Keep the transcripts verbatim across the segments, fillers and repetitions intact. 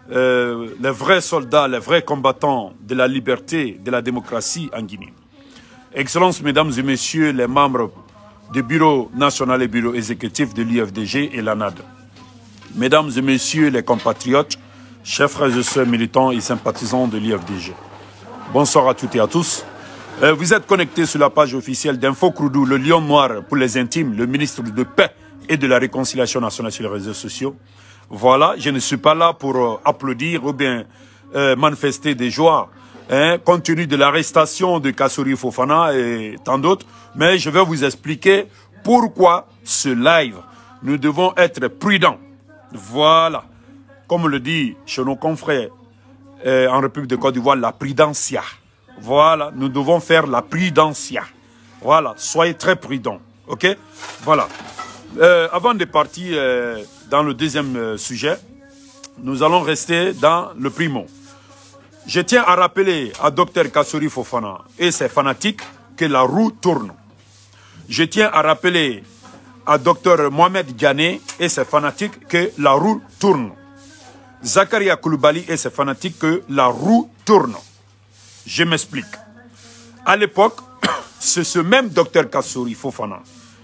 euh, les vrais soldats, les vrais combattants de la liberté, de la démocratie en Guinée. Excellences, mesdames et messieurs, les membres du bureau national et bureau exécutif de l'U F D G et l'A N A D. Mesdames et messieurs les compatriotes, chers frères et sœurs militants et sympathisants de l'U F D G. Bonsoir à toutes et à tous. Euh, vous êtes connectés sur la page officielle d'Info Kroudou, le lion noir pour les intimes, le ministre de paix et de la réconciliation nationale sur les réseaux sociaux. Voilà, je ne suis pas là pour euh, applaudir ou bien euh, manifester des joies, hein, compte tenu de l'arrestation de Kassory Fofana et tant d'autres, mais je vais vous expliquer pourquoi ce live. Nous devons être prudents. Voilà, comme le dit chez nos confrères euh, en République de Côte d'Ivoire, la prudencia. Voilà, nous devons faire la prudencia. Voilà, soyez très prudents, ok? Voilà. Euh, avant de partir euh, dans le deuxième euh, sujet, nous allons rester dans le primo. Je tiens à rappeler à Docteur Kassory Fofana et ses fanatiques que la roue tourne. Je tiens à rappeler à Docteur Mohamed Diané et ses fanatiques que la roue tourne. Zakaria Koulibaly et ses fanatiques que la roue tourne. Je m'explique. À l'époque, c'est ce même Docteur Kassory Fofana,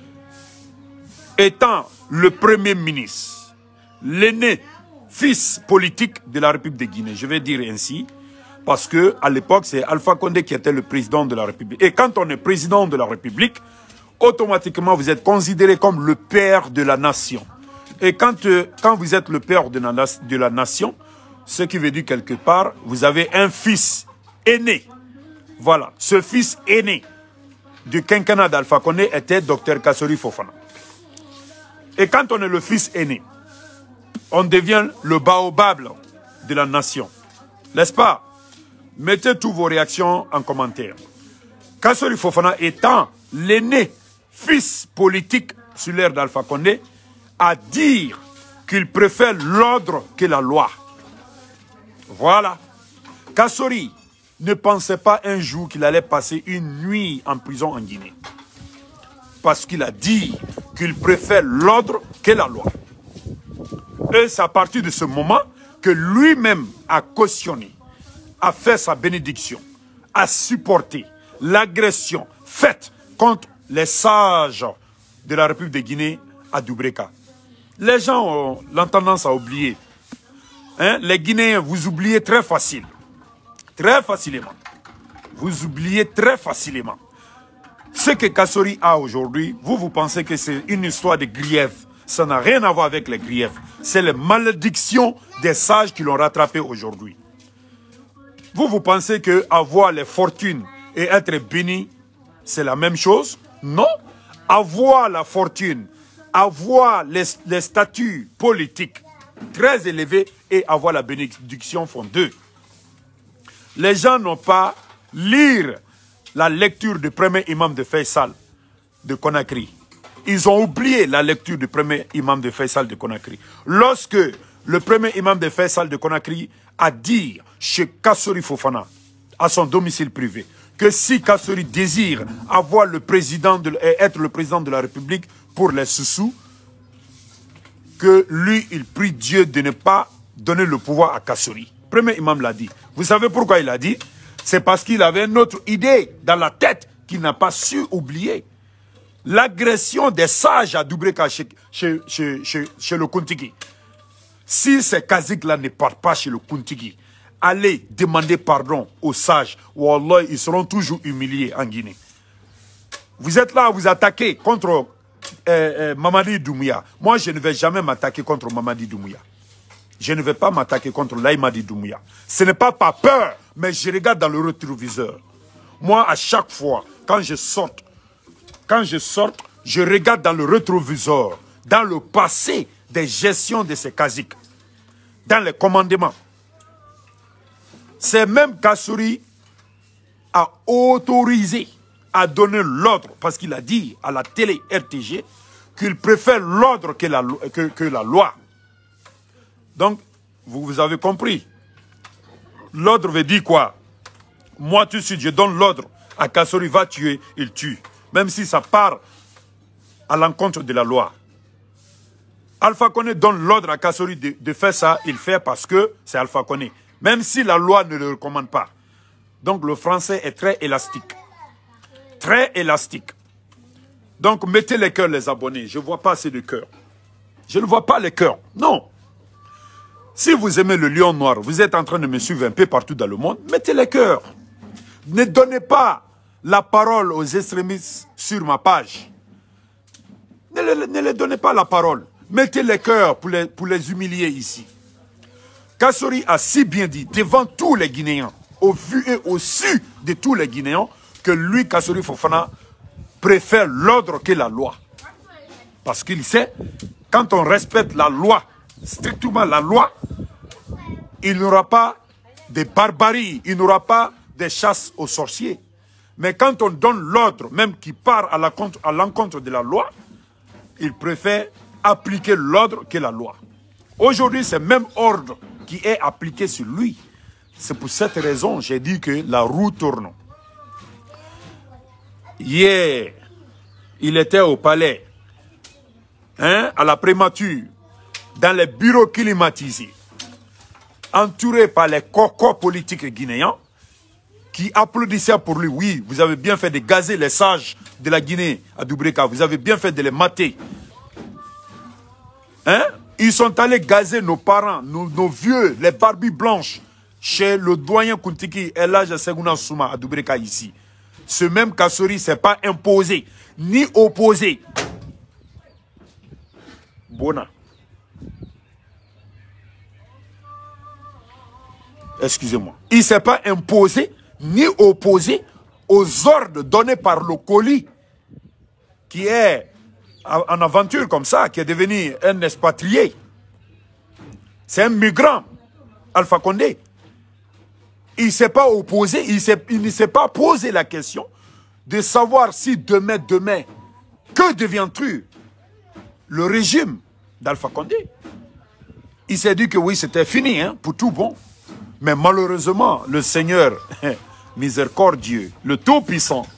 étant le premier ministre, l'aîné fils politique de la République de Guinée, je vais dire ainsi, parce que à l'époque, c'est Alpha Condé qui était le président de la République. Et quand on est président de la République, automatiquement, vous êtes considéré comme le père de la nation. Et quand, euh, quand vous êtes le père de la, de la nation, ce qui veut dire quelque part, vous avez un fils aîné. Voilà, ce fils aîné du quinquennat d'Alpha Condé était Docteur Kassory Fofana. Et quand on est le fils aîné, on devient le baobab de la nation. N'est-ce pas? Mettez toutes vos réactions en commentaire. Kassory Fofana étant l'aîné fils politique sur l'ère d'Alpha Condé, à dire qu'il préfère l'ordre que la loi. Voilà. Kassory ne pensait pas un jour qu'il allait passer une nuit en prison en Guinée. Parce qu'il a dit qu'il préfère l'ordre que la loi. Et c'est à partir de ce moment que lui-même a cautionné, a fait sa bénédiction, a supporté l'agression faite contre les sages de la République de Guinée à Doubreka. Les gens ont la tendance à oublier. Hein? Les Guinéens, vous oubliez très facile. Très facilement. Vous oubliez très facilement. Ce que Kassory a aujourd'hui, vous, vous pensez que c'est une histoire de griefs. Ça n'a rien à voir avec les griefs. C'est les malédictions des sages qui l'ont rattrapé aujourd'hui. Vous, vous pensez que avoir les fortunes et être béni, c'est la même chose? Non. Avoir la fortune, avoir les, les statuts politiques très élevés et avoir la bénédiction font deux. Les gens n'ont pas lire la lecture du premier imam de Faisal de Conakry. Ils ont oublié la lecture du premier imam de Faisal de Conakry. Lorsque le premier imam de Faisal de Conakry a dit chez Kassory Fofana, à son domicile privé, que si Kassory désire avoir le président de, être le président de la République pour les sous-sous, que lui, il prie Dieu de ne pas donner le pouvoir à Kassory. Premier imam l'a dit. Vous savez pourquoi il l'a dit? C'est parce qu'il avait une autre idée dans la tête qu'il n'a pas su oublier. L'agression des sages à Doubreka chez, chez, chez, chez, chez le Kuntigi. Si ces Kazik-là ne partent pas chez le Kuntigi, allez demander pardon aux sages. Wallah, ils seront toujours humiliés en Guinée. Vous êtes là à vous attaquer contre euh, euh, Mamadi Doumbouya. Moi, je ne vais jamais m'attaquer contre Mamadi Doumbouya. Je ne vais pas m'attaquer contre Laïmadi Doumbouya. Ce n'est pas par peur, mais je regarde dans le rétroviseur. Moi, à chaque fois, quand je sors, quand je sors, je regarde dans le rétroviseur, dans le passé des gestions de ces Kazik, dans les commandements. C'est même Kassory a autorisé, a donné l'ordre, parce qu'il a dit à la télé R T G qu'il préfère l'ordre que la, que, que la loi. Donc, vous, vous avez compris. L'ordre veut dire quoi? Moi, tout de suite, je donne l'ordre à Kassory, va tuer, il tue. Même si ça part à l'encontre de la loi. Alpha Condé donne l'ordre à Kassori de, de faire ça, il fait parce que c'est Alpha Condé. Même si la loi ne le recommande pas. Donc le français est très élastique. Très élastique. Donc mettez les cœurs les abonnés. Je ne vois pas assez de cœurs. Je ne vois pas les cœurs. Non. Si vous aimez le lion noir, vous êtes en train de me suivre un peu partout dans le monde, mettez les cœurs. Ne donnez pas la parole aux extrémistes sur ma page. Ne, le, ne les donnez pas la parole. Mettez les cœurs pour les, pour les humilier ici. Kassori a si bien dit devant tous les Guinéens, au vu et au su de tous les Guinéens, que lui, Kassori Fofana, préfère l'ordre que la loi. Parce qu'il sait, quand on respecte la loi, strictement la loi, il n'y aura pas de barbarie, il n'y aura pas de chasse aux sorciers. Mais quand on donne l'ordre, même qui part à l'encontre de la loi, il préfère appliquer l'ordre que la loi. Aujourd'hui, c'est même ordre qui est appliqué sur lui. C'est pour cette raison que j'ai dit que la roue tourne. Hier, il était au palais, hein, à la prémature, dans les bureaux climatisés, entouré par les cocos politiques guinéens, qui applaudissaient pour lui. Oui, vous avez bien fait de gazer les sages de la Guinée à Doubreka. Vous avez bien fait de les mater. Hein? Ils sont allés gazer nos parents, nos, nos vieux, les barbes blanches, chez le doyen Kuntiki Elhadji Segouna Souma à Doubreka ici. Ce même Kassori ne s'est pas imposé, ni opposé. Bona. Excusez-moi. Il ne s'est pas imposé, ni opposé aux ordres donnés par le colis, qui est en aventure comme ça, qui est devenu un expatrié. C'est un migrant, Alpha Condé. Il ne s'est pas opposé, il, il ne s'est pas posé la question de savoir si demain, demain, que deviendrait le régime d'Alpha Condé. Il s'est dit que oui, c'était fini, hein, pour tout bon. Mais malheureusement, le Seigneur miséricordieux, le Tout-Puissant,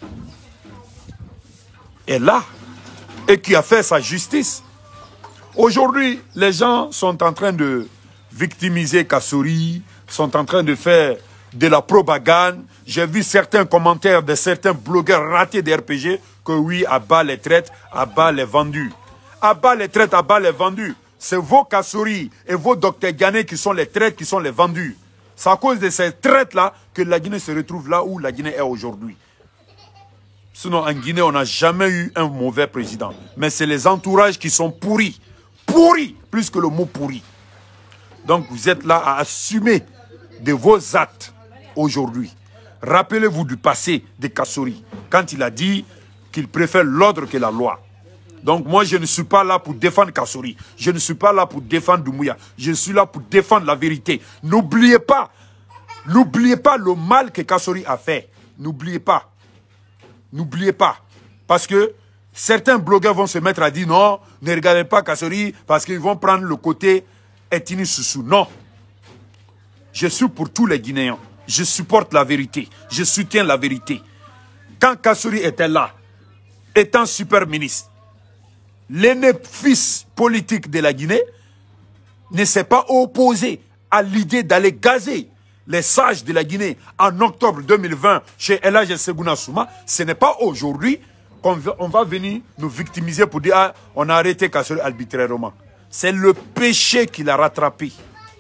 est là et qui a fait sa justice. Aujourd'hui, les gens sont en train de victimiser Kassori, sont en train de faire de la propagande. J'ai vu certains commentaires de certains blogueurs ratés des R P G que oui, à bas les traites, à bas les vendus. À bas les traites, à bas les vendus. C'est vos Kassori et vos docteurs Ghané qui sont les traites, qui sont les vendus. C'est à cause de ces traites-là que la Guinée se retrouve là où la Guinée est aujourd'hui. Sinon, en Guinée, on n'a jamais eu un mauvais président. Mais c'est les entourages qui sont pourris. Pourris, plus que le mot pourri. Donc, vous êtes là à assumer de vos actes aujourd'hui. Rappelez-vous du passé de Kassori, quand il a dit qu'il préfère l'ordre que la loi. Donc, moi, je ne suis pas là pour défendre Kassori. Je ne suis pas là pour défendre Doumbouya. Je suis là pour défendre la vérité. N'oubliez pas, n'oubliez pas le mal que Kassori a fait. N'oubliez pas. N'oubliez pas. Parce que certains blogueurs vont se mettre à dire non, ne regardez pas Kassori parce qu'ils vont prendre le côté ethnie Soussou. Non. Je suis pour tous les Guinéens. Je supporte la vérité. Je soutiens la vérité. Quand Kassori était là, étant super ministre, l'aîné fils politique de la Guinée ne s'est pas opposé à l'idée d'aller gazer les sages de la Guinée en octobre deux mille vingt chez Elhadji Segouna Souma. Ce n'est pas aujourd'hui qu'on va, on va venir nous victimiser pour dire ah, on a arrêté Kassori arbitrairement. C'est le péché qui l'a rattrapé.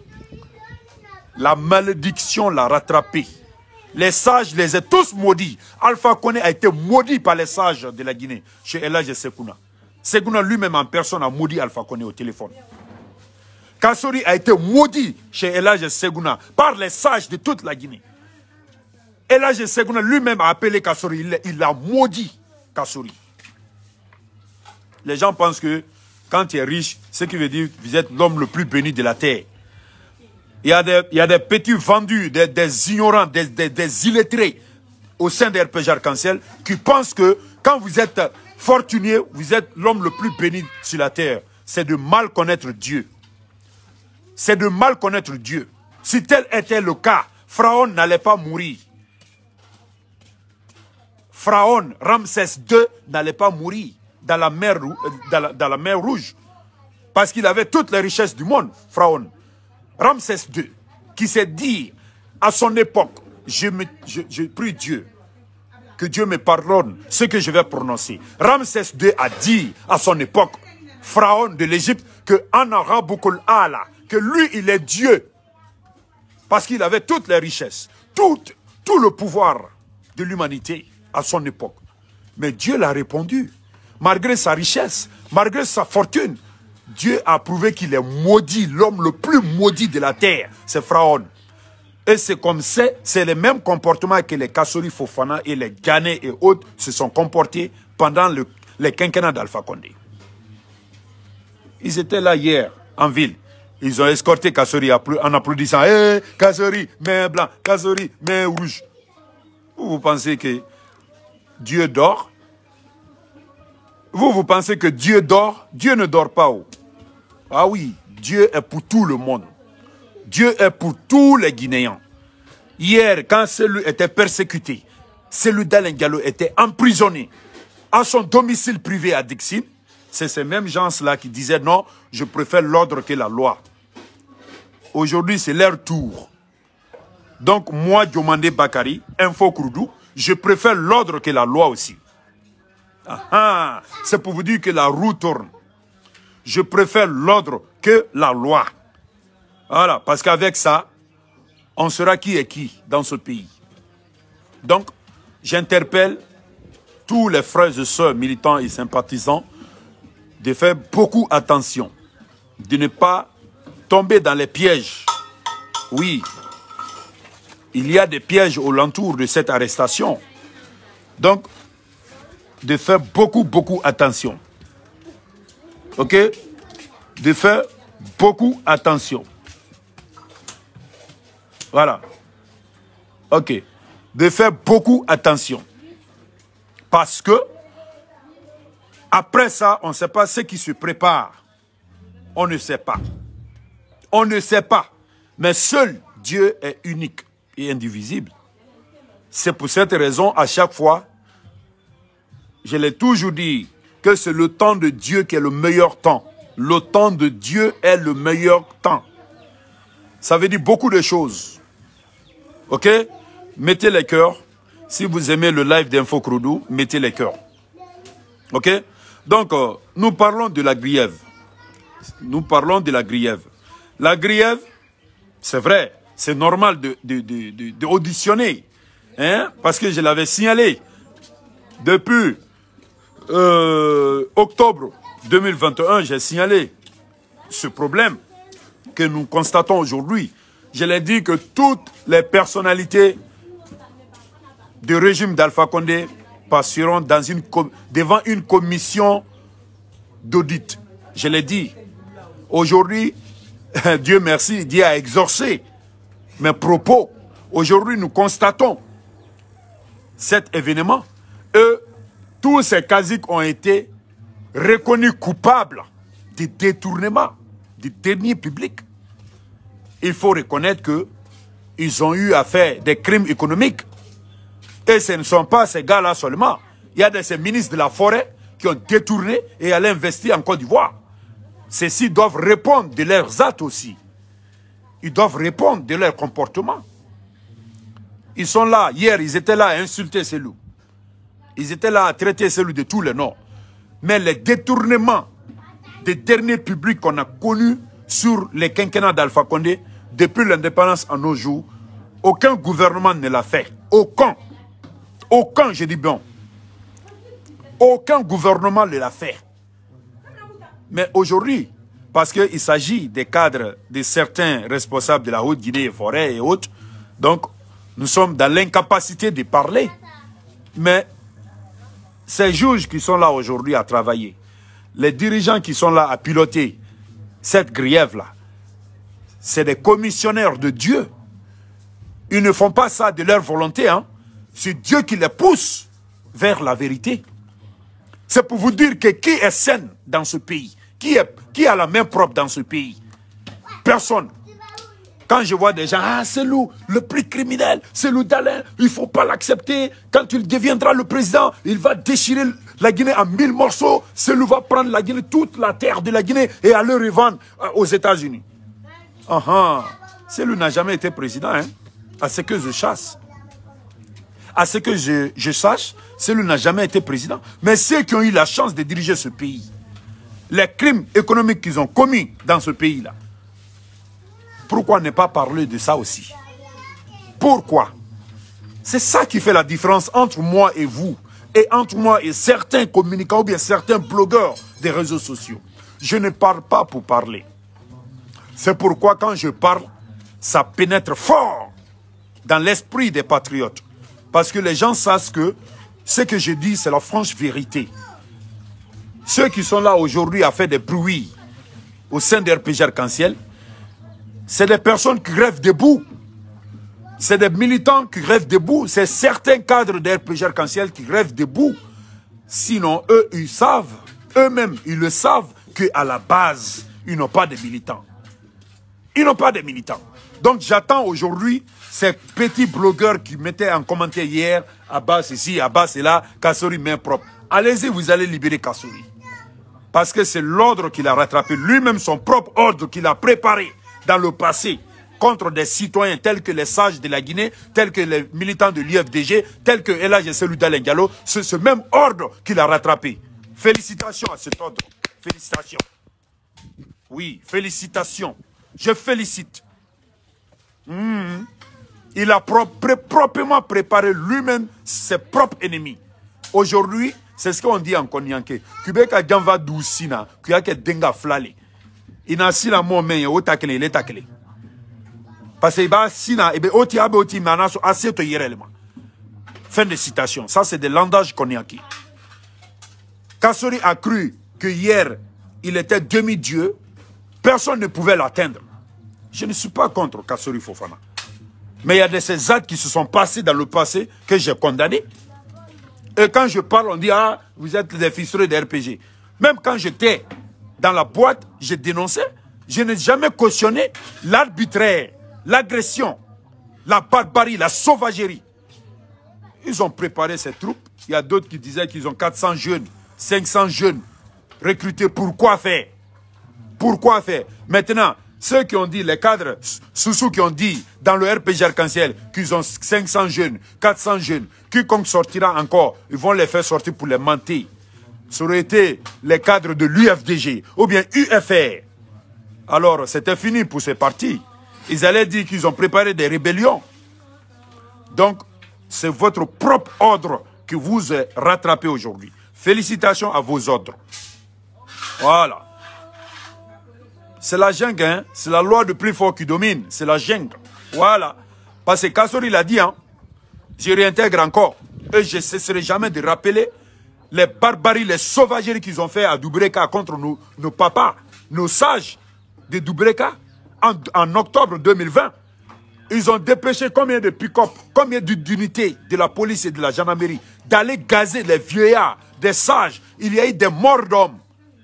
La malédiction l'a rattrapé. Les sages les ont tous maudits. Alpha Condé a été maudit par les sages de la Guinée chez Elhadji Segouna. Segouna lui-même en personne a maudit Alpha Condé au téléphone. Kassori a été maudit chez Elhadji Segouna par les sages de toute la Guinée. Elhadji Segouna lui-même a appelé Kassori, il, il a maudit Kassori. Les gens pensent que quand tu es riche, ce qui veut dire que vous êtes l'homme le plus béni de la terre. Il y a des, il y a des petits vendus, des, des ignorants, des, des, des illettrés au sein des R P G Arc-en-Ciel qui pensent que quand vous êtes fortuné, vous êtes l'homme le plus béni sur la terre. C'est de mal connaître Dieu. C'est de mal connaître Dieu. Si tel était le cas, Pharaon n'allait pas mourir. Pharaon, Ramsès deux, n'allait pas mourir dans la mer, dans la, dans la mer Rouge. Parce qu'il avait toutes les richesses du monde, Pharaon. Ramsès deux, qui s'est dit à son époque, je, me, je, je prie Dieu, que Dieu me pardonne ce que je vais prononcer. Ramsès deux a dit à son époque, Pharaon de l'Égypte, que Anarabukul Allah, que lui il est Dieu. Parce qu'il avait toutes les richesses, tout, tout le pouvoir de l'humanité à son époque. Mais Dieu l'a répondu. Malgré sa richesse, malgré sa fortune, Dieu a prouvé qu'il est maudit, l'homme le plus maudit de la terre, c'est Pharaon. Et c'est comme ça, c'est le même comportement que les Kassori Fofana et les Ghanais et autres se sont comportés pendant le, les quinquennats d'Alpha Condé. Ils étaient là hier, en ville. Ils ont escorté Kassori en applaudissant. Hé, hey, Kassori, main blanc, Kassori, main rouge. Vous, vous pensez que Dieu dort? Vous, vous pensez que Dieu dort? Dieu ne dort pas. Oh. Ah oui, Dieu est pour tout le monde. Dieu est pour tous les Guinéens. Hier, quand celui était persécuté, celui d'Alain Diallo était emprisonné à son domicile privé à Dixine, c'est ces mêmes gens-là qui disaient non, je préfère l'ordre que la loi. Aujourd'hui, c'est leur tour. Donc, moi, Diomandé Bakari, Info Kroudou, je préfère l'ordre que la loi aussi. Ah, ah, c'est pour vous dire que la roue tourne. Je préfère l'ordre que la loi. Voilà, parce qu'avec ça, on sera qui est qui dans ce pays. Donc, j'interpelle tous les frères et sœurs militants et sympathisants de faire beaucoup attention, de ne pas tomber dans les pièges. Oui, il y a des pièges alentour de cette arrestation. Donc, de faire beaucoup, beaucoup attention. Ok? De faire beaucoup attention. Voilà. Ok. De faire beaucoup attention. Parce que, après ça, on ne sait pas ce qui se prépare. On ne sait pas. On ne sait pas. Mais seul Dieu est unique et indivisible. C'est pour cette raison, à chaque fois, je l'ai toujours dit, que c'est le temps de Dieu qui est le meilleur temps. Le temps de Dieu est le meilleur temps. Ça veut dire beaucoup de choses. Ok? Mettez les cœurs. Si vous aimez le live d'Info Kroudou, mettez les cœurs. Ok? Donc, euh, nous parlons de la griève. Nous parlons de la griève. La griève, c'est vrai, c'est normal de, de, de, de, de auditionner. Hein? Parce que je l'avais signalé depuis euh, octobre deux mille vingt et un, j'ai signalé ce problème que nous constatons aujourd'hui. Je l'ai dit que toutes les personnalités du régime d'Alpha Condé passeront dans une, devant une commission d'audit. Je l'ai dit. Aujourd'hui, Dieu merci, Dieu a exaucé mes propos. Aujourd'hui, nous constatons cet événement. Et tous ces casiques ont été reconnus coupables de détournement du deniers publics. Il faut reconnaître qu'ils ont eu à faire des crimes économiques. Et ce ne sont pas ces gars-là seulement. Il y a des ces ministres de la forêt qui ont détourné et allaient investir en Côte d'Ivoire. Ceux-ci doivent répondre de leurs actes aussi. Ils doivent répondre de leur comportement. Ils sont là. Hier, ils étaient là à insulter ces loups. Ils étaient là à traiter ces loups de tous les noms. Mais les détournements des derniers publics qu'on a connus sur les quinquennats d'Alpha Condé, depuis l'indépendance en nos jours, aucun gouvernement ne l'a fait. Aucun. Aucun, je dis bien. Aucun gouvernement ne l'a fait. Mais aujourd'hui, parce qu'il s'agit des cadres de certains responsables de la Haute-Guinée et Forêt et autres, donc nous sommes dans l'incapacité de parler. Mais ces juges qui sont là aujourd'hui à travailler, les dirigeants qui sont là à piloter cette griève-là, c'est des commissionnaires de Dieu. Ils ne font pas ça de leur volonté, hein. C'est Dieu qui les pousse vers la vérité. C'est pour vous dire que qui est sain dans ce pays? Qui, est, qui a la main propre dans ce pays? Personne. Quand je vois des gens, ah, c'est Lou, le plus criminel, c'est Lou d'Alain, il ne faut pas l'accepter. Quand il deviendra le président, il va déchirer la Guinée en mille morceaux. Cellou va prendre la Guinée, toute la terre de la Guinée et aller revendre aux États-Unis. Uh -huh. Cellou n'a jamais été président, hein, à ce que je chasse. À ce que je, je sache, Cellou n'a jamais été président. Mais ceux qui ont eu la chance de diriger ce pays, les crimes économiques qu'ils ont commis dans ce pays-là, pourquoi ne pas parler de ça aussi? Pourquoi? C'est ça qui fait la différence entre moi et vous, et entre moi et certains communicants ou bien certains blogueurs des réseaux sociaux. Je ne parle pas pour parler. C'est pourquoi quand je parle, ça pénètre fort dans l'esprit des patriotes. Parce que les gens savent que ce que je dis, c'est la franche vérité. Ceux qui sont là aujourd'hui à faire des bruits au sein de R P G Arc-en-Ciel, c'est des personnes qui rêvent debout. C'est des militants qui rêvent debout. C'est certains cadres de R P G Arc-en-Ciel qui rêvent debout. Sinon, eux, ils savent, eux-mêmes, ils le savent qu'à la base, ils n'ont pas de militants. Ils n'ont pas de militants. Donc, j'attends aujourd'hui ces petits blogueurs qui mettaient en commentaire hier, Abbas ici, Abbas est là, Kassori main propre. Allez-y, vous allez libérer Kassori. Parce que c'est l'ordre qu'il a rattrapé, lui-même son propre ordre qu'il a préparé dans le passé contre des citoyens tels que les sages de la Guinée, tels que les militants de l'U F D G, tels que El Hadji Cellou Dalein Diallo. C'est ce même ordre qu'il a rattrapé. Félicitations à cet ordre. Félicitations. Oui, félicitations. Je félicite. Mmh. Il a propre, proprement préparé lui-même ses propres ennemis. Aujourd'hui, c'est ce qu'on dit en Konyanke. Kubeka Djanva Doussina, Kuyake Denga Flale. Il n'a sina mon main, il takele, il est takele. Parce que bah sina, et bien oti abe oti manaso assez to yerelema. Fin de citation. Ça c'est de langage Konyanke. Kassori a cru que hier il était demi-dieu. Personne ne pouvait l'atteindre. Je ne suis pas contre Kassori Fofana. Mais il y a de ces actes qui se sont passés dans le passé que j'ai condamnés. Et quand je parle, on dit, ah, vous êtes des fistrés de R P G. Même quand j'étais dans la boîte, j'ai dénoncé. Je n'ai jamais cautionné l'arbitraire, l'agression, la barbarie, la sauvagerie. Ils ont préparé ces troupes. Il y a d'autres qui disaient qu'ils ont quatre cents jeunes, cinq cents jeunes recrutés. Pourquoi faire? Pourquoi faire? Maintenant, ceux qui ont dit, les cadres sous-sous qui ont dit dans le R P G Arc-en-Ciel qu'ils ont cinq cents jeunes, quatre cents jeunes, quiconque sortira encore, ils vont les faire sortir pour les mentir. Ça aurait été les cadres de l'U F D G ou bien U F R. Alors, c'était fini pour ces partis. Ils allaient dire qu'ils ont préparé des rébellions. Donc, c'est votre propre ordre que vous est rattrapé aujourd'hui. Félicitations à vos ordres. Voilà. C'est la jungle, hein? C'est la loi du plus fort qui domine. C'est la jungle. Voilà. Parce que Kassori l'a dit, hein? Je réintègre encore. Et je ne cesserai jamais de rappeler les barbaries, les sauvageries qu'ils ont fait à Doubreka contre nos, nos papas, nos sages de Doubreka en, en octobre deux mille vingt. Ils ont dépêché combien de pick-up, combien d'unités de la police et de la gendarmerie d'aller gazer les vieillards, des sages. Il y a eu des morts d'hommes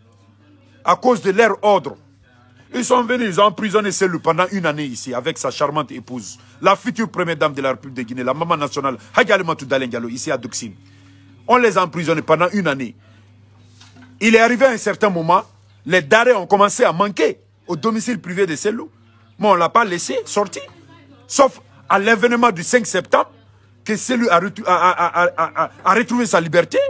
à cause de leur ordre. Ils sont venus, ils ont emprisonné Cellou pendant une année ici avec sa charmante épouse, la future première dame de la République de Guinée, la maman nationale, Hadji Alimatou Dalein Diallo, ici à Duxine. On les a emprisonnés pendant une année. Il est arrivé à un certain moment, les darés ont commencé à manquer au domicile privé de Cellou. Mais on ne l'a pas laissé sortir. Sauf à l'événement du cinq septembre, que Cellou a, a, a, a, a, a retrouvé sa liberté.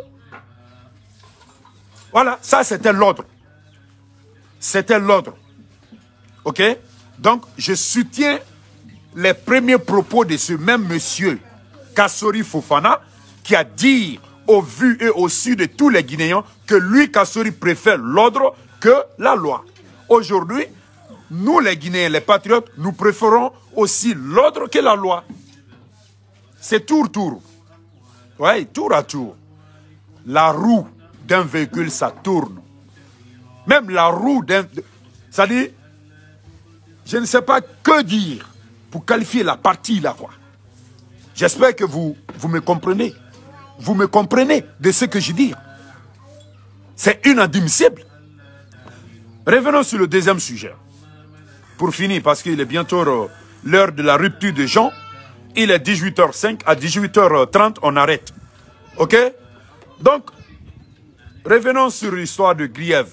Voilà, ça c'était l'ordre. C'était l'ordre. Ok? Donc, je soutiens les premiers propos de ce même monsieur, Kassori Fofana, qui a dit au vu et au su de tous les Guinéens que lui, Kassori, préfère l'ordre que la loi. Aujourd'hui, nous les Guinéens, les patriotes, nous préférons aussi l'ordre que la loi. C'est tour-tour. Oui, tour à tour. La roue d'un véhicule, ça tourne. Même la roue d'un... Ça dit, je ne sais pas que dire pour qualifier la partie là, quoi. J'espère que vous, vous me comprenez. Vous me comprenez de ce que je dis. C'est inadmissible. Revenons sur le deuxième sujet. Pour finir, parce qu'il est bientôt euh, l'heure de la rupture de Jean. Il est dix-huit heures cinq, à dix-huit heures trente, on arrête. Ok? Donc, revenons sur l'histoire de Griève.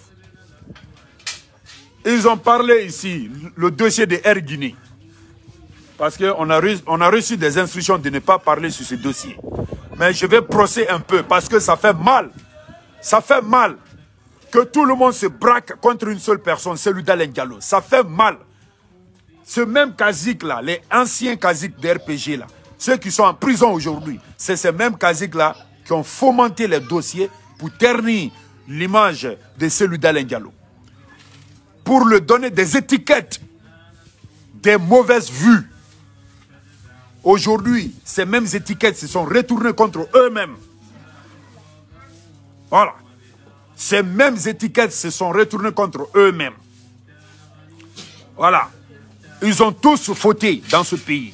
Ils ont parlé ici, le dossier de Air Guinée. Parce qu'on a, on a reçu des instructions de ne pas parler sur ce dossier. Mais je vais brosser un peu parce que ça fait mal. Ça fait mal que tout le monde se braque contre une seule personne, celui d'Alain Diallo. Ça fait mal. Ce même cacique-là, les anciens caciques de R P G, là, ceux qui sont en prison aujourd'hui, c'est ces mêmes caciques-là qui ont fomenté les dossiers pour ternir l'image de celui d'Alain Diallo. Pour lui donner des étiquettes, des mauvaises vues. Aujourd'hui, ces mêmes étiquettes se sont retournées contre eux-mêmes. Voilà. Ces mêmes étiquettes se sont retournées contre eux-mêmes. Voilà. Ils ont tous fauté dans ce pays.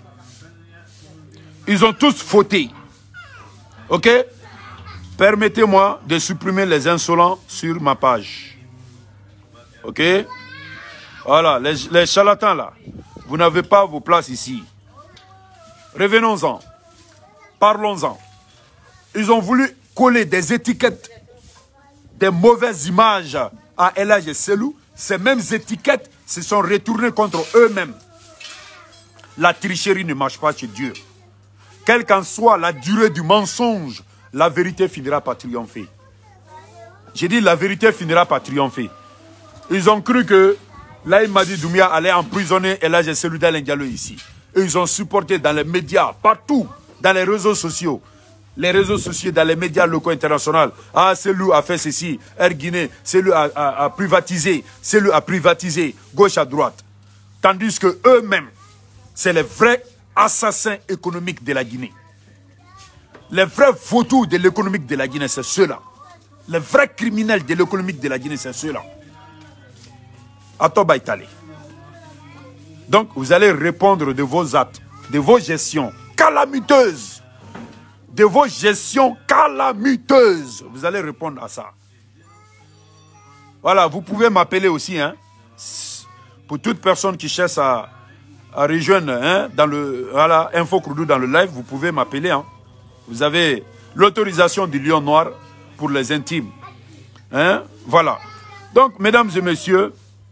Ils ont tous fauté. Ok? Permettez-moi de supprimer les insolents sur ma page. Ok? Voilà, les, les charlatans là, vous n'avez pas vos places ici. Revenons-en. Parlons-en. Ils ont voulu coller des étiquettes, des mauvaises images à El Hadji Cellou. Ces mêmes étiquettes se sont retournées contre eux-mêmes. La tricherie ne marche pas chez Dieu. Quelle qu'en soit la durée du mensonge, la vérité finira par triompher. J'ai dit la vérité finira par triompher. Ils ont cru que Laye Madi Doumbia allait emprisonner El Hadji Cellou d'Alain Diallo ici. Et ils ont supporté dans les médias, partout, dans les réseaux sociaux. Les réseaux sociaux, dans les médias locaux internationaux. Ah, Cellou a fait ceci. Air Guinée, Cellou a, a, a privatisé. Cellou a privatisé, gauche à droite. Tandis que eux-mêmes, c'est les vrais assassins économiques de la Guinée. Les vrais vautours de l'économique de la Guinée, c'est ceux-là. Les vrais criminels de l'économique de la Guinée, c'est ceux-là. Atoba Itali. Donc, vous allez répondre de vos actes, de vos gestions calamiteuses. De vos gestions calamiteuses. Vous allez répondre à ça. Voilà, vous pouvez m'appeler aussi, hein. Pour toute personne qui cherche à, à rejoindre, hein, dans le, voilà, Info Kroudou dans le live, vous pouvez m'appeler, hein. Vous avez l'autorisation du Lion Noir pour les intimes. Hein? Voilà. Donc, mesdames et messieurs,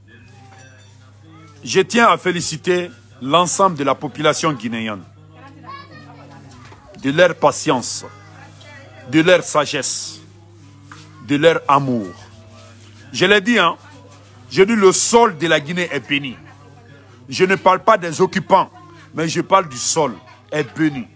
je tiens à féliciter l'ensemble de la population guinéenne, de leur patience, de leur sagesse, de leur amour. Je l'ai dit, hein, j'ai dit le sol de la Guinée est béni. Je ne parle pas des occupants, mais je parle du sol, est béni.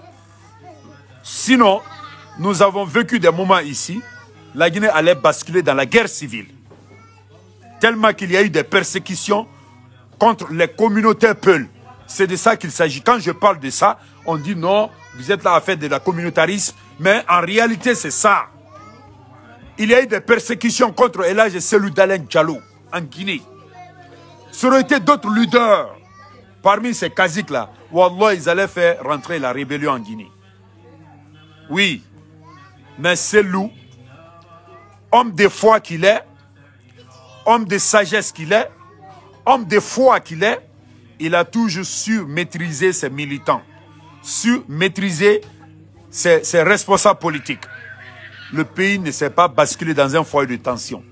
Sinon, nous avons vécu des moments ici, la Guinée allait basculer dans la guerre civile. Tellement qu'il y a eu des persécutions contre les communautés Peul. C'est de ça qu'il s'agit. Quand je parle de ça, on dit non, vous êtes là à faire de la communautarisme, mais en réalité c'est ça. Il y a eu des persécutions contre El Hadji Cellou d'Alain Diallo en Guinée. Ça aurait été d'autres leaders. Parmi ces caciques-là, Wallah, ils allaient faire rentrer la rébellion en Guinée. Oui, mais Cellou, homme de foi qu'il est, homme de sagesse qu'il est, homme de foi qu'il est, il a toujours su maîtriser ses militants, su maîtriser ses, ses responsables politiques. Le pays ne s'est pas basculé dans un foyer de tension.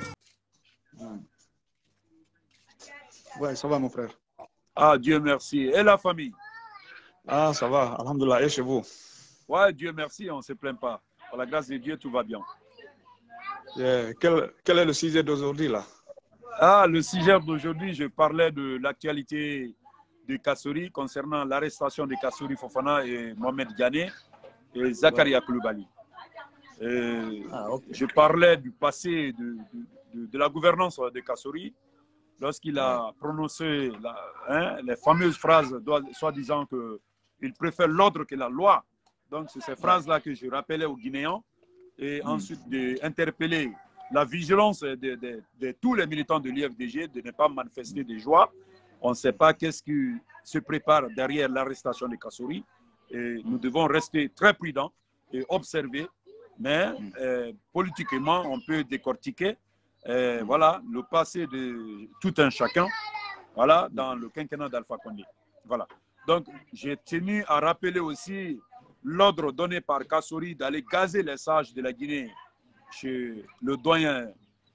Ouais, ça va mon frère. Ah, Dieu merci. Et la famille? Ah, ça va, alhamdoulilah. Et chez vous? Ouais, Dieu merci, on ne se plaint pas. Par la grâce de Dieu, tout va bien. Yeah. Quel, quel est le sujet d'aujourd'hui là? Ah, le sujet d'aujourd'hui, je parlais de l'actualité de Kassory concernant l'arrestation de Kassory Fofana et Mohamed Diané et Zakaria Koulibaly. Ah, okay. Je parlais du passé de, de, de, de la gouvernance de Kassory lorsqu'il a prononcé la, hein, les fameuses phrases soi-disant qu'il préfère l'ordre que la loi. Donc, c'est ces phrases-là que je rappelais aux Guinéens et mmh. ensuite d'interpeller la vigilance de, de, de tous les militants de l'I F D G de ne pas manifester de joie. On ne sait pas qu'est-ce qui se prépare derrière l'arrestation de Kassory et nous devons rester très prudents et observer, mais mmh. euh, politiquement, on peut décortiquer euh, mmh. voilà, le passé de tout un chacun voilà, dans le quinquennat d'Alpha Condé. Voilà. Donc, j'ai tenu à rappeler aussi l'ordre donné par Kassory d'aller gazer les sages de la Guinée chez le doyen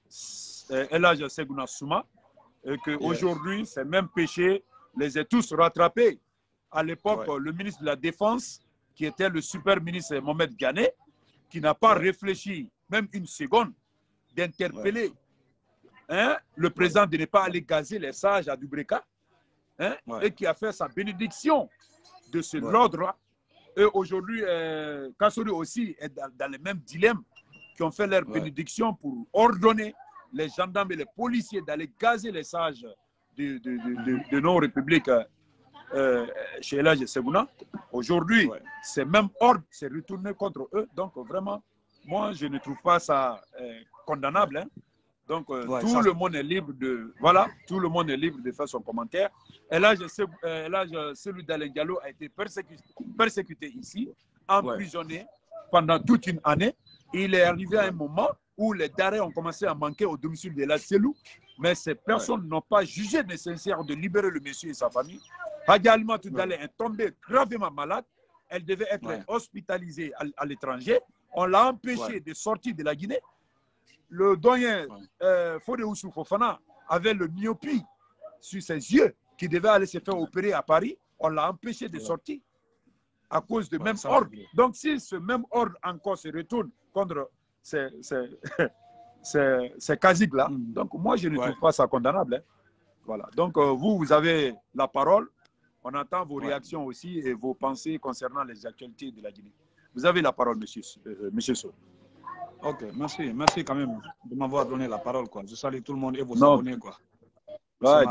El Hadj Segouna Souma, et qu'aujourd'hui, yes. ces mêmes péchés les a tous rattrapés. À l'époque, ouais. le ministre de la Défense, qui était le super ministre Mohamed Ghané, qui n'a pas ouais. réfléchi même une seconde d'interpeller ouais. hein, le président ouais. de ne pas aller gazer les sages à Dubreka, hein, ouais. et qui a fait sa bénédiction de ce ouais. l'ordre. Et aujourd'hui, euh, Kassori aussi est dans, dans les mêmes dilemmes, qui ont fait leur ouais. bénédiction pour ordonner les gendarmes et les policiers d'aller gazer les sages de, de, de, de, de nos républiques euh, chez El Hadj Segouna. Aujourd'hui, ouais. ces mêmes ordres s'est retourné contre eux. Donc vraiment, moi, je ne trouve pas ça euh, condamnable. Hein. Donc euh, ouais, tout ça, le monde est libre de voilà, tout le monde est libre de faire son commentaire. El Hadj Cellou Dalein Diallo a été persécuté, persécuté ici, emprisonné ouais. pendant toute une année. Il est arrivé à un moment où les darés ont commencé à manquer au domicile de El Hadj Cellou, mais ces personnes ouais. n'ont pas jugé nécessaire de libérer le monsieur et sa famille. Hadji Halimatu Dalein est tombée gravement malade. Elle devait être ouais. hospitalisée à, à l'étranger. On l'a empêché ouais. de sortir de la Guinée. Le doyen ouais. euh, Fodé Oussou Fofana avait le myopie sur ses yeux qui devait aller se faire opérer à Paris. On l'a empêché de ouais. sortir à cause du ouais, même ordre. Donc si ce même ordre encore se retourne contre ces, ces, ces, ces casiques-là, mm. donc moi je ne ouais. trouve pas ça condamnable. Hein. Voilà. Donc euh, vous, vous avez la parole. On entend vos ouais. réactions aussi et vos pensées concernant les actualités de la Guinée. Vous avez la parole, monsieur, euh, monsieur Sow. Ok, merci. Merci quand même de m'avoir donné la parole. Quoi. Je salue tout le monde et vos non. abonnés. Quoi. Ouais,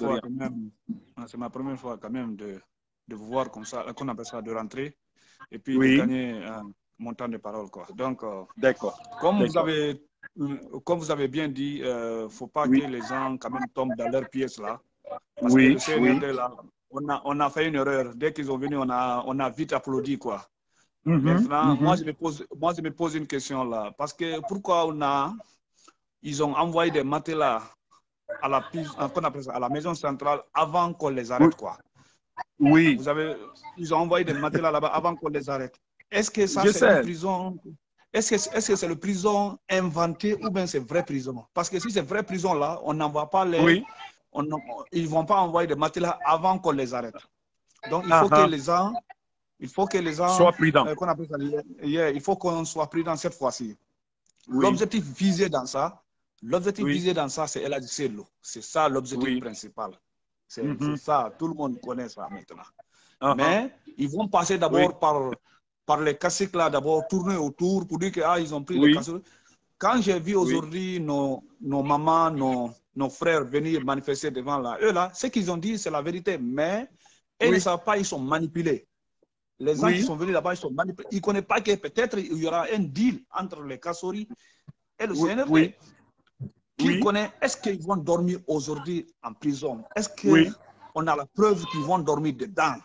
c'est ma première fois quand même de, de vous voir comme ça, qu'on appelle ça, de rentrer et puis oui. de gagner euh, mon temps de parole. Quoi. Donc, euh, d'accord. Comme, vous avez, comme vous avez bien dit, il euh, ne faut pas oui. que les gens quand même tombent dans leurs pièces là. Parce oui. que le C N R D, oui. là, on a, on a fait une erreur. Dès qu'ils sont venus, on a, on a vite applaudi. Quoi. Mm-hmm. Maintenant, mm-hmm. moi, je me pose, moi, je me pose une question là. Parce que pourquoi on a, ils ont envoyé des matelas à la, qu'on appelle ça, à la maison centrale avant qu'on les arrête, oui. quoi. Oui. Vous avez, ils ont envoyé des matelas là-bas avant qu'on les arrête. Est-ce que ça, c'est une prison? Est-ce que c'est -ce que c'est le prison inventé ou bien c'est vraie prison? Parce que si c'est vraie prison là, on n'envoie pas les... Oui. On, ils ne vont pas envoyer des matelas avant qu'on les arrête. Donc, il faut uh-huh. que les gens... Il faut que les gens soient prudents. Euh, qu'on appelle ça, yeah, il faut qu'on soit prudent cette fois-ci. Oui. L'objectif visé dans ça, l'objectif oui. visé dans ça, c'est El Hadj Cellou. C'est ça l'objectif oui. principal. C'est mm -hmm. ça, tout le monde connaît ça maintenant. Uh -huh. Mais ils vont passer d'abord oui. par, par les caciques là, d'abord tourner autour pour dire qu'ils ah, ont pris oui. les caciques. Quand j'ai vu aujourd'hui oui. nos, nos mamans, nos, nos frères venir manifester devant là, eux là, ce qu'ils ont dit, c'est la vérité. Mais ils oui. ne savent pas, ils sont manipulés. Les gens oui. qui sont venus là-bas, ils sont manipulés. Ils ne connaissent pas que peut-être il y aura un deal entre les Kassori et le oui. C N R D. Oui. Qui oui. connaît, est-ce qu'ils vont dormir aujourd'hui en prison? Est-ce qu'on oui. a la preuve qu'ils vont dormir dedans?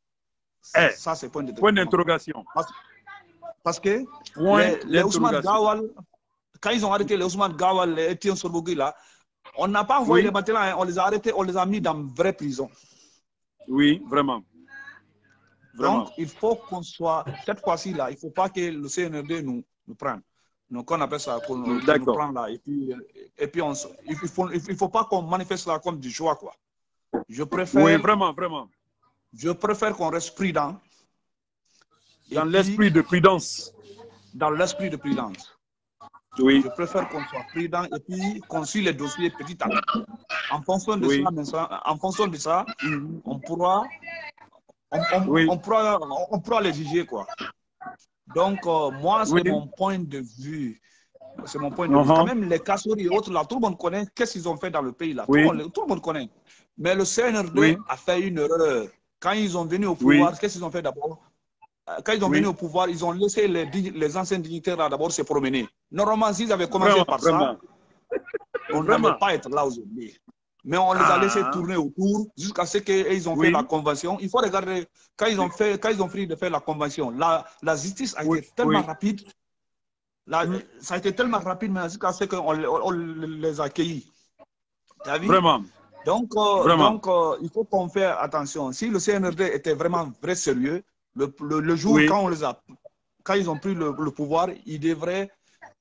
Eh, ça, c'est point d'interrogation. Parce, parce que point les, les Ousmane Gawal, quand ils ont arrêté les Ousmane Gawal, les Etienne Sorbougui là, on n'a pas envoyé oui. les matelas, on les a arrêtés, on les a mis dans une vraie prison. Oui, vraiment. Vraiment. Donc, il faut qu'on soit, cette fois-ci là, il ne faut pas que le C N R D nous, nous prenne. Donc, on appelle ça qu'on nous prend là. Et puis, et puis on, il ne faut, il faut pas qu'on manifeste là comme du choix, quoi. Je préfère... Oui, vraiment, vraiment. Je préfère qu'on reste prudent. Dans l'esprit de prudence. Dans l'esprit de prudence. Oui. Je préfère qu'on soit prudent et puis qu'on suit les dossiers petit à petit. En fonction de oui. ça, en fonction de ça, on pourra... On, on, oui. on, pourra, on pourra les juger, quoi. Donc, euh, moi, c'est oui. mon point de vue. C'est mon point de uh -huh. vue. Quand même, les Kassori et autres, là, tout le monde connaît qu'est-ce qu'ils ont fait dans le pays, là. Oui. Tout, le monde, tout le monde connaît. Mais le C N R D oui. a fait une erreur. Quand ils ont venu au pouvoir, oui. qu'est-ce qu'ils ont fait d'abord? Quand ils ont oui. venu au pouvoir, ils ont laissé les, les anciens dignitaires, là, d'abord, se promener. Normalement, s'ils avaient commencé vraiment, par vraiment. ça, on n'allait pas être là aujourd'hui. Mais on les a laissés ah. tourner autour jusqu'à ce qu'ils ont oui. fait la convention. Il faut regarder, quand ils ont, fait, quand ils ont fini de faire la convention, la, la justice a oui. été tellement oui. rapide. La, oui. Ça a été tellement rapide, mais jusqu'à ce qu'on on, on les a accueillis. Tu as vu? Vraiment. Donc, euh, vraiment. donc euh, il faut qu'on fasse attention. Si le C N R D était vraiment vrai sérieux, le, le, le jour oui. quand, on les a, quand ils ont pris le, le pouvoir, ils devraient,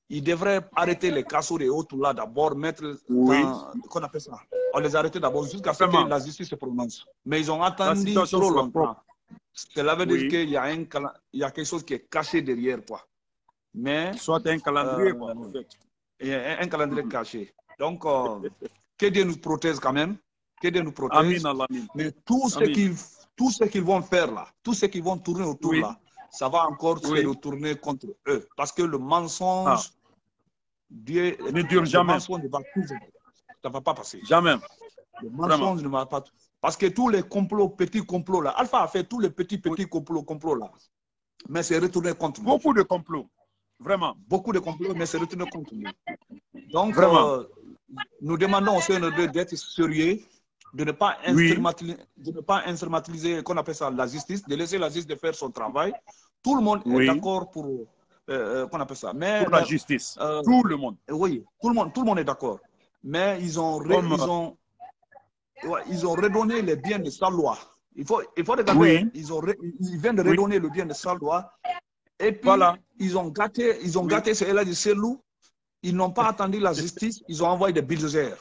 ils devraient arrêter les cassos et autres là d'abord, mettre oui. dans, qu'on appelle ça, on les arrêtait d'abord jusqu'à ce que la justice se prononce. Mais ils ont attendu trop longtemps. Cela veut oui. dire qu'il y a un, il y a quelque chose qui est caché derrière, quoi. Mais soit un calendrier, euh, quoi, en fait. Il y a un calendrier mm-hmm. caché. Donc, euh, que Dieu nous protège quand même. Que Dieu nous protège. Amin, amin. Mais tout ce qu'ils, tout ce qu'ils vont faire là, tout ce qu'ils vont tourner autour oui. là, ça va encore oui. se retourner contre eux. Parce que le mensonge, ah. Dieu, ne dure jamais. Le mensonge ne va toujours, ça ne va pas passer. Jamais. Le mensonge Vraiment. ne va pas. Parce que tous les complots, petits complots là, Alpha a fait tous les petits, petits oui. complots, complots là. Mais c'est retourné contre nous. Beaucoup de complots. Vraiment. Beaucoup de complots, mais c'est retourné contre nous. Donc, euh, nous demandons au C N deux d'être sérieux, de ne pas instrumentaliser, oui. de ne pas instrumentaliser, qu'on appelle ça, la justice, de laisser la justice de faire son travail. Tout le monde oui. est d'accord pour, euh, qu'on appelle ça. Mais, pour la justice. Euh, tout le monde. Oui, tout le monde, tout le monde est d'accord. Mais ils ont, ré, Comme... ils, ont, ouais, ils ont redonné les biens de sa loi. Il faut, il faut regarder, oui. ils, ont, ils viennent de redonner oui. le bien de sa loi. Et puis, voilà. ils ont gâté, ils ont oui. gâté ce L A du Selou. Ils n'ont pas attendu la justice, ils ont envoyé des bulldozers.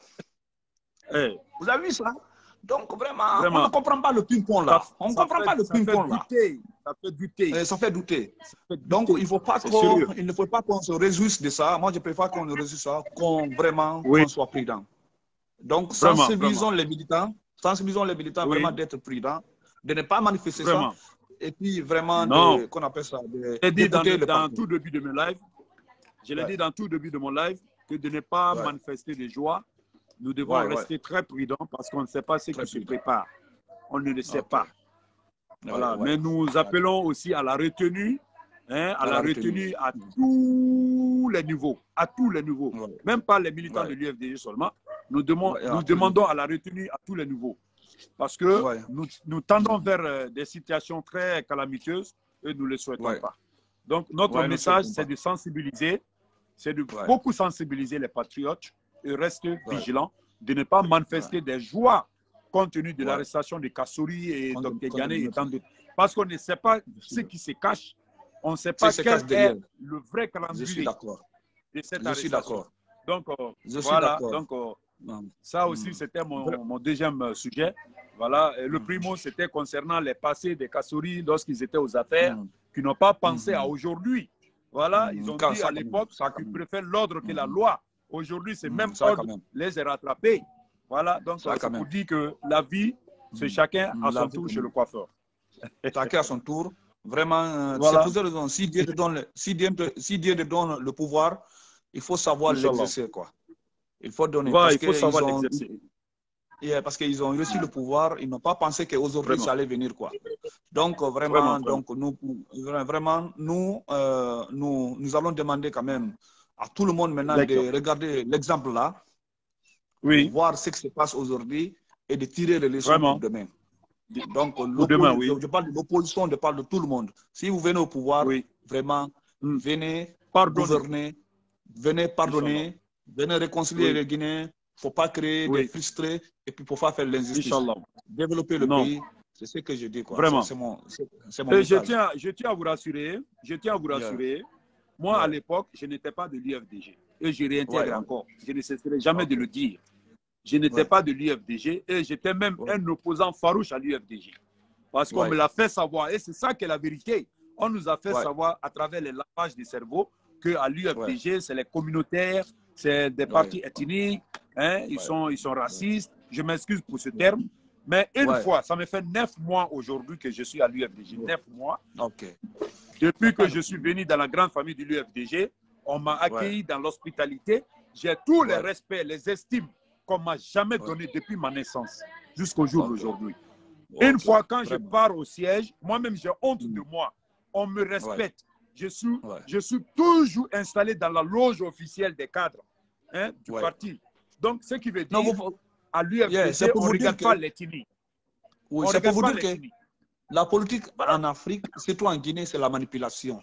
Hey. Vous avez vu ça? Donc, vraiment, vraiment, on ne comprend pas le ping-pong là. Ça, on ne comprend fait, pas le ping-pong là. Ça fait douter. Et ça fait douter. Ça fait Donc, douter. Il, faut pas il ne faut pas qu'on se réjouisse de ça. Moi, je préfère qu'on ne réjouisse ça, qu'on vraiment oui. qu'on soit prudent. Donc, vraiment, sensibilisons vraiment. les militants, sensibilisons les militants oui. vraiment d'être prudents, de ne pas manifester vraiment. ça. Et puis, vraiment, qu'on appelle ça. J'ai dit dans, le, dans tout début de mes lives, je l'ai ouais. dit dans tout début de mon live, que de ne pas ouais. manifester de joie. Nous devons ouais, rester ouais. très prudents parce qu'on ne sait pas ce très qui prudent. se prépare. On ne le sait okay. pas. Voilà. Ouais, ouais. Mais nous appelons aussi à la retenue, hein, à, à la, la retenue, retenue à tous les niveaux. À tous les niveaux. Ouais. Même pas les militants ouais. de l'U F D G seulement. Nous, demandons, ouais, nous demandons à la retenue à tous les niveaux. Parce que ouais. nous, nous tendons vers euh, des situations très calamiteuses et nous ne le souhaitons ouais. pas. Donc, notre ouais, message, c'est de sensibiliser, c'est de ouais. beaucoup sensibiliser les patriotes et rester ouais. vigilants, de ne pas manifester ouais. des joies compte tenu de ouais. l'arrestation de Kassouri et Docteur Diané et tant d'autres. Parce qu'on ne sait pas ce qui se cache, on ne sait pas quel est le vrai calendrier Je suis d'accord. de cette Je suis d'accord. Donc, euh, Je voilà, suis donc euh, ça aussi, mmh. c'était mon, mon deuxième sujet. Voilà. Et le mmh. primo, c'était concernant les passés des Kassouri lorsqu'ils étaient aux affaires, mmh. qui n'ont pas pensé mmh. à aujourd'hui. Voilà, ils ont Quand dit à l'époque qu'ils préfèrent l'ordre que la loi. Aujourd'hui, c'est mmh, même ordre même. les a rattrapés. Voilà, donc c'est pour dire que la vie, c'est mmh. chacun à son tour chez le coiffeur. Chacun à son tour. Vraiment, euh, voilà. c'est pour cette raison. Si Dieu te donne, si Dieu te, si Dieu te donne le pouvoir, il faut savoir l'exercer, quoi. Il faut donner. Ouais, il faut savoir l'exercer. Yeah, parce qu'ils ont reçu le pouvoir, ils n'ont pas pensé qu'aujourd'hui ça allait venir, quoi. Donc vraiment, vraiment donc nous, vraiment, nous, euh, nous, nous allons demander quand même à tout le monde maintenant de regarder l'exemple là, oui. de voir ce qui se passe aujourd'hui et de tirer les leçons pour demain. Donc, demain, oui. je parle de l'opposition, je parle de tout le monde. Si vous venez au pouvoir, oui. vraiment, mm. venez pardonner. gouverner, venez pardonner, venez réconcilier oui. les Guinéens. Il ne faut pas créer oui. des frustrés et puis pour pas faire l'injustice. Développer le non. pays, c'est ce que je dis. Quoi. Vraiment. C'est mon, mon je, tiens, je tiens à vous rassurer. Je tiens à vous rassurer. Yeah. Moi, yeah. à l'époque, je n'étais pas de l'U F D G. Et je réintègre ouais, encore. Je ne cesserai jamais okay. de le dire. Je n'étais ouais. pas de l'U F D G et j'étais même ouais. un opposant farouche à l'U F D G. Parce qu'on ouais. me l'a fait savoir. Et c'est ça qui est la vérité. On nous a fait ouais. savoir à travers les lavages du cerveau qu'à l'U F D G, ouais. c'est les communautaires, c'est des partis ouais. ethniques, hein, ils, ouais. sont, ils sont racistes. Je m'excuse pour ce terme. Mais une ouais. fois, ça me fait neuf mois aujourd'hui que je suis à l'U F D G. Neuf mois. Okay. Depuis que je suis venu dans la grande famille de l'U F D G, on m'a accueilli ouais. dans l'hospitalité. J'ai tous les ouais. respects, les estimes qu'on ne m'a jamais ouais. donné depuis ma naissance jusqu'au jour okay. d'aujourd'hui. Okay. Une fois, quand Vraiment. je pars au siège, moi-même, j'ai honte mmh. de moi. On me respecte. Ouais. Je, suis, ouais. je suis toujours installé dans la loge officielle des cadres hein, du ouais. parti. Donc, ce qui veut dire, non, vous... à l'U F D G, yeah, on ne regarde que... pas l'ethnie. Oui, c'est pour vous dire que la politique en Afrique, surtout en Guinée, c'est la manipulation.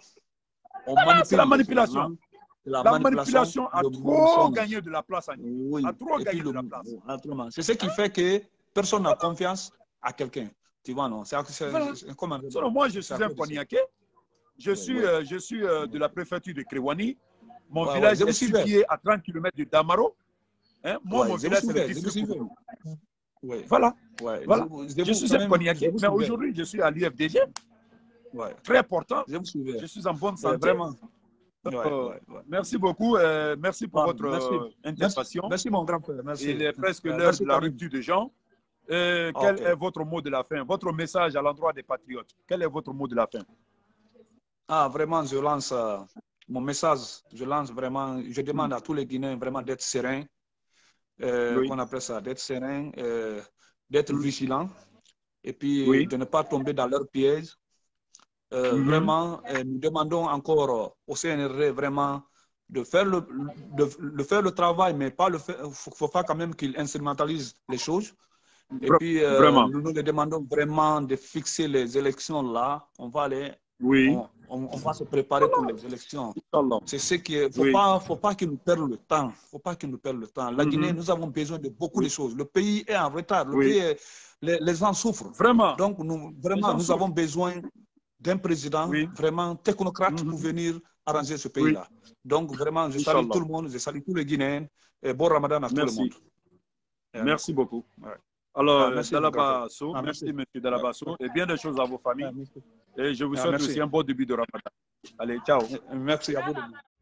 Ah, c'est la manipulation. La, la manipulation, manipulation a trop gagné de la place en Guinée. Oui. A trop Et gagné le, de la place. C'est ce qui fait que personne n'a confiance à quelqu'un. Tu vois, non? C'est comment Moi, je suis un Poniaké. Je suis, oui. euh, je suis euh, de la préfecture de Krewani. Mon ouais, village ouais, est situé à trente kilomètres de Damaro. Hein? Moi, ouais, mon village, c'est le district. Ouais. Voilà. Ouais. voilà. Je, je, je suis un cognacier, mais aujourd'hui, je suis à l'U F D G. Ouais. Très important. Je, je suis en bonne santé. Ouais, vraiment. Donc, ouais, euh, ouais, ouais. Merci beaucoup. Euh, merci pour ouais, votre merci. euh, intervention. Merci, merci, mon grand frère. Merci. Il est presque Ouais, l'heure de la Tamim. rupture de Jean. Euh, Ah, quel okay. est votre mot de la fin? Votre message à l'endroit des patriotes? Quel est votre mot de la fin? Ah, vraiment, je lance euh, mon message. Je lance vraiment, je demande à tous les Guinéens vraiment d'être sereins. Euh, Oui. qu'on appelle ça, d'être sereins, euh, d'être mm. vigilants, et puis oui. de ne pas tomber dans leurs pièges. Euh, mm -hmm. Vraiment, euh, nous demandons encore euh, au C N R D vraiment de faire le, de, de faire le travail, mais pas le faire. Il faut, faut pas quand même qu'il instrumentalise les choses. Et Vra puis, euh, vraiment. nous nous demandons vraiment de fixer les élections là. On va aller. Oui. On, on, on va se préparer pour les élections. C'est ce qui est. Faut oui. pas, faut pas qu'ils nous perdent le temps. Faut pas qu'ils nous perdent le temps. La mm -hmm. Guinée, nous avons besoin de beaucoup oui. de choses. Le pays est en retard. Le oui. pays est, les, les gens souffrent. Vraiment. Donc, nous, vraiment, nous souffrent. avons besoin d'un président oui. vraiment technocrate mm -hmm. pour venir arranger ce pays-là. Oui. Donc, vraiment, je salue Inch'Allah. tout le monde. Je salue tous les Guinéens. Et bon Ramadan à merci. tout le monde. Et merci beaucoup. Ouais. Alors, ah, merci, Dalabasso, ah, merci, merci M. Dalabasso, et bien des choses à vos familles. Ah, et je vous souhaite ah, aussi un bon début de Ramadan. Allez, ciao. Merci à vous.